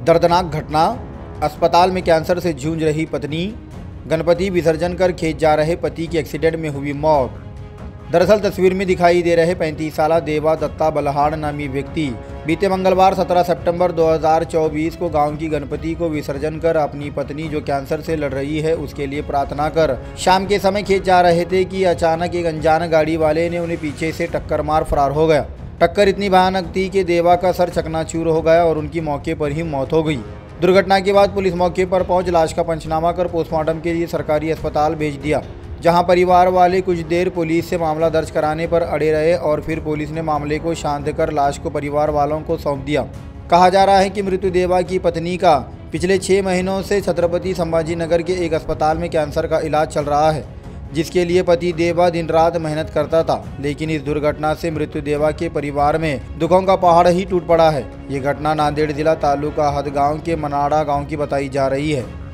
दर्दनाक घटना, अस्पताल में कैंसर से जूझ रही पत्नी, गणपति विसर्जन कर खेत जा रहे पति की एक्सीडेंट में हुई मौत। दरअसल तस्वीर में दिखाई दे रहे 35 साला देवा दत्ता बलहाड़ नामी व्यक्ति बीते मंगलवार 17 सितंबर 2024 को गांव की गणपति को विसर्जन कर अपनी पत्नी जो कैंसर से लड़ रही है उसके लिए प्रार्थना कर शाम के समय खेत जा रहे थे कि अचानक एक अनजान गाड़ी वाले ने उन्हें पीछे से टक्कर मार फरार हो गया। टक्कर इतनी भयानक थी कि देवा का सर चकनाचूर हो गया और उनकी मौके पर ही मौत हो गई। दुर्घटना के बाद पुलिस मौके पर पहुंच लाश का पंचनामा कर पोस्टमार्टम के लिए सरकारी अस्पताल भेज दिया, जहां परिवार वाले कुछ देर पुलिस से मामला दर्ज कराने पर अड़े रहे और फिर पुलिस ने मामले को शांत कर लाश को परिवार वालों को सौंप दिया। कहा जा रहा है कि मृत्यु देवा की पत्नी का पिछले 6 महीनों से छत्रपति संभाजी नगर के एक अस्पताल में कैंसर का इलाज चल रहा है, जिसके लिए पति देवा दिन रात मेहनत करता था। लेकिन इस दुर्घटना से मृत्यु देवा के परिवार में दुखों का पहाड़ ही टूट पड़ा है। ये घटना नांदेड़ जिला तालुका हदगांव के मनाड़ा गांव की बताई जा रही है।